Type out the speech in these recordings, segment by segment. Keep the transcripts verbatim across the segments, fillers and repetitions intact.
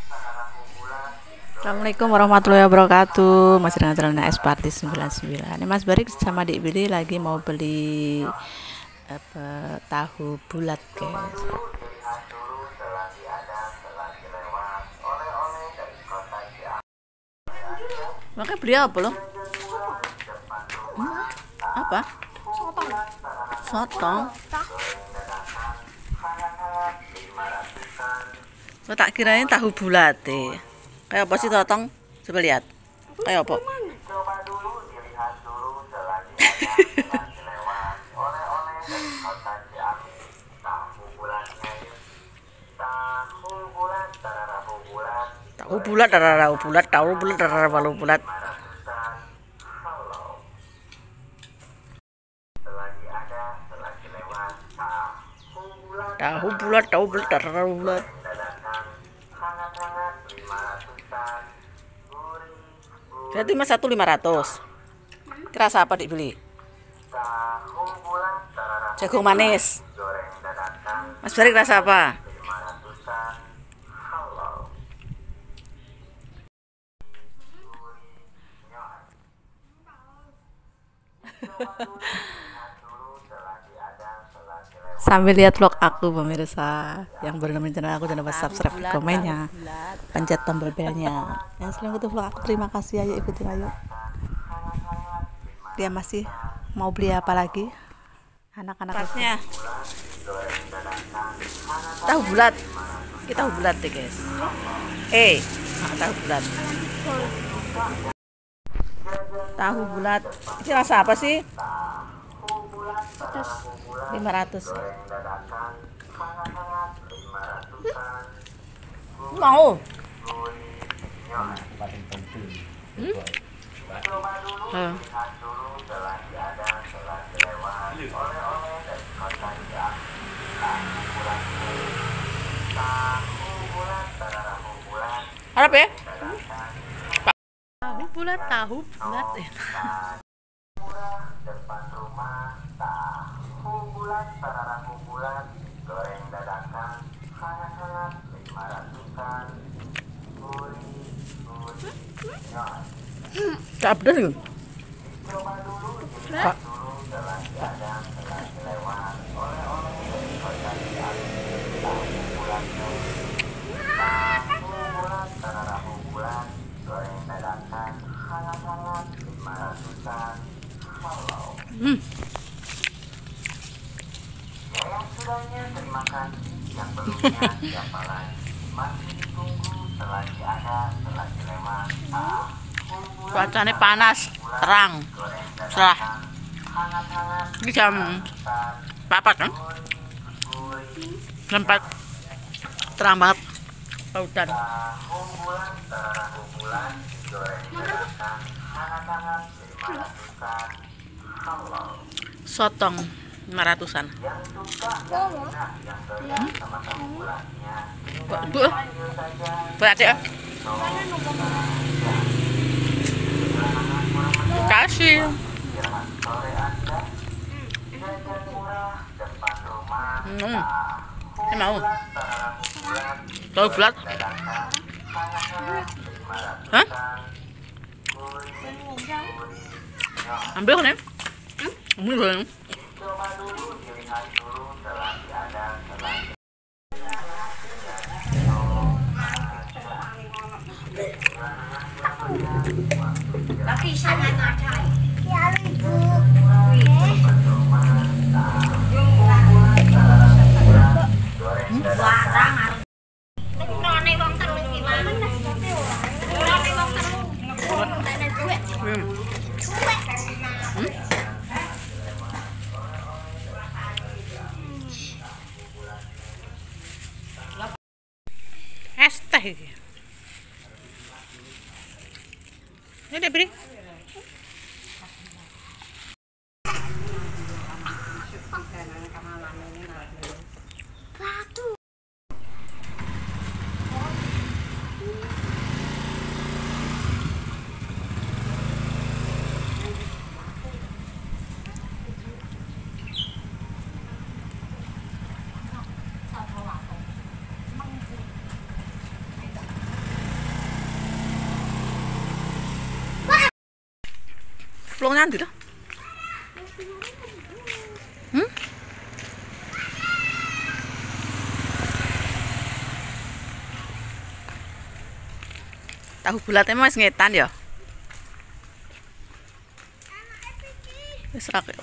Assalamualaikum warahmatullahi wabarakatuh. Masih dengan channel S Party sembilan puluh sembilan. Ini Mas Barik sama Dik Billy lagi mau beli apa, tahu bulat, guys. Makanya beli apa loh? Hmm? Apa? Sotong. Sotong. Oh, tak kirain tahu bulat deh. Kayak apa sih sotong? Coba lihat. Kayak apa? Tahu bulat, tahu bulat, tahu bulat, tahu bulat. Tahu bulat, tahu bulat, tahu bulat. Berarti mas satu lima ratus. Rasa apa dibeli? Jagung manis. Mas Barik rasa apa? Sambil lihat vlog aku pemirsa yang baru nemenin channel aku, jangan lupa subscribe, komennya, pencet tombol belnya. Yang selalu ikuti vlog aku, terima kasih. Ayo ikutin, ayo. Dia masih mau beli apa lagi? Anak-anaknya tahu bulat. Kita tahu bulat deh guys. Eh, nah, tahu bulat. Tahu bulat. Ini rasa apa sih? lima ratus. Mau? Hmm? Hmm. Harap ya? Tahu bulat, tahu bulat ya. Tak pedas gitu. Pak. Hmm. Terima kasih yang belumnya siapa lagi masih ditunggu selagi ada selagi lewat. Cuacanya panas, terang, cerah. Ini jam empat kan? Jam empat, terang banget lautan. Sotong lima ratusan. Hmm? Bu, berat ya? Kasih. Hmm. Ini mau. Tahu bulat? Hah? Ambil kan ya? Ambil kan? Tapi sangat ada. Ya ibu. Barang. None wong terus gimana? None wong terus. Hmm. Es teh ini. Ini udah beri. wong nyandi to? Hmm? Tahu bulatnya mas ngetan ya? Wis ra kok.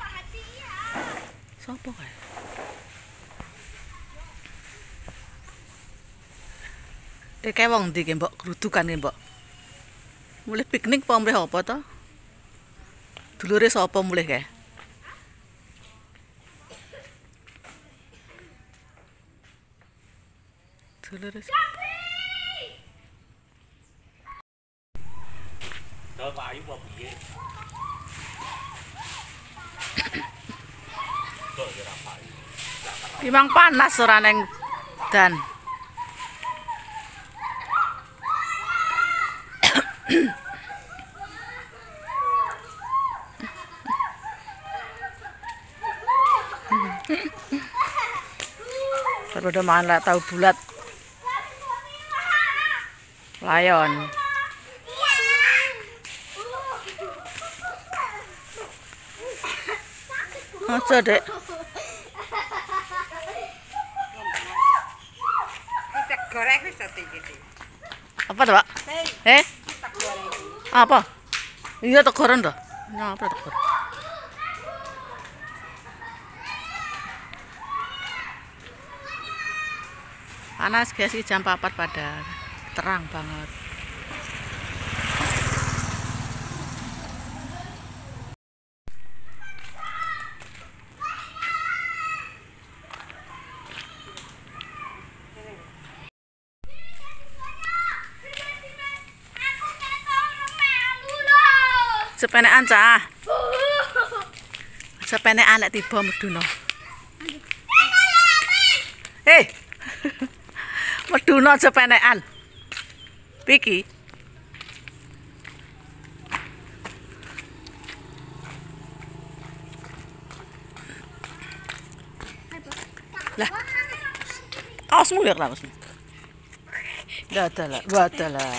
Sopo kae? Eh kae wong ndi ki, Mbok? Grudukan ki, Mbok. Mulih piknik apa mulih apa to? Dulure sapa mulih kae? Dulure Đó phải qua piye. Memang panas ora neng dan. Baru udah makan lah tahu bulat. Layon. Aja, Dek. Goreng wis dadi iki. Apa tuh, Pak? Eh? Apa? Iya tegoran tuh. Nah, apa tegor? Panas guys, jam empat pada terang banget. Sepenekan cah. Sepenekan nek tiba meduna. Hei. Meduna sepenekan. Piki. Lah. Awasmu lihat lah, awasmu. Gak ada lah, gak ada lah.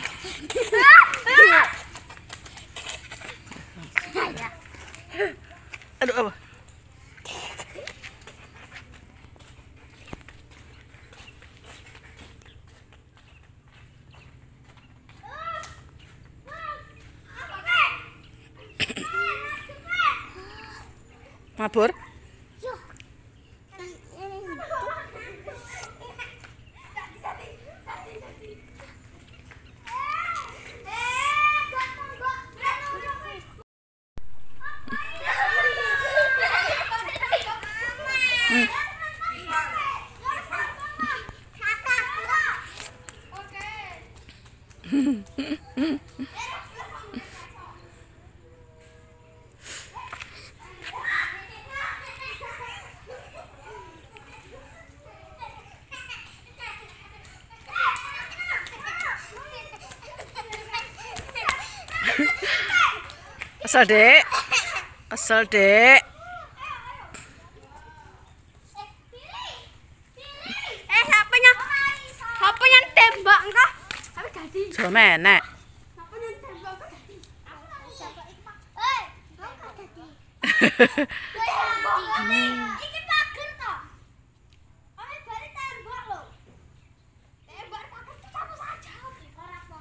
Aduh apa? Mabur? Hmm. Kesel, Dek. Kesel, Dek. Eh, siapanya? Siapanya tembak engkau? Tapi jadi. Jo menek. Siapanya tembak engkau jadi? Eh, engkau jadi. Iki pager to. Ane bari tembak lho. Tembak pager itu kamu saja. Ora apa-apa.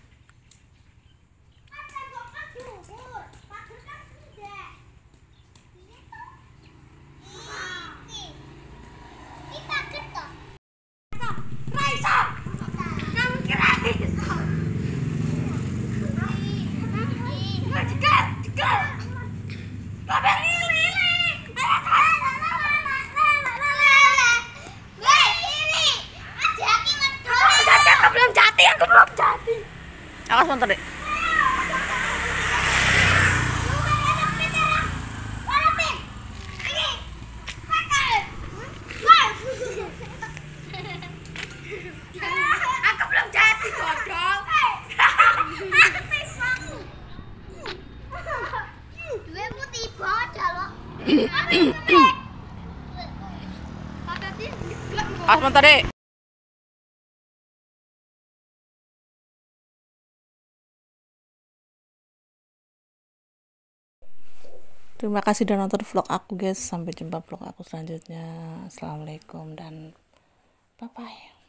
Kan tembak kan dhuwur. Pager kan gede. Ini tuh. Iki. Iki pager to. Raiso. Kamu kira iso. Cekel, cekel. Kabeh lili. Aku belum jati, aku belum jati. Awas montor, Dek. Aku belum jati, godol. Duitmu tiba aja loh. Awas montor, Dek. Terima kasih udah nonton vlog aku guys. Sampai jumpa vlog aku selanjutnya. Assalamualaikum dan bye bye.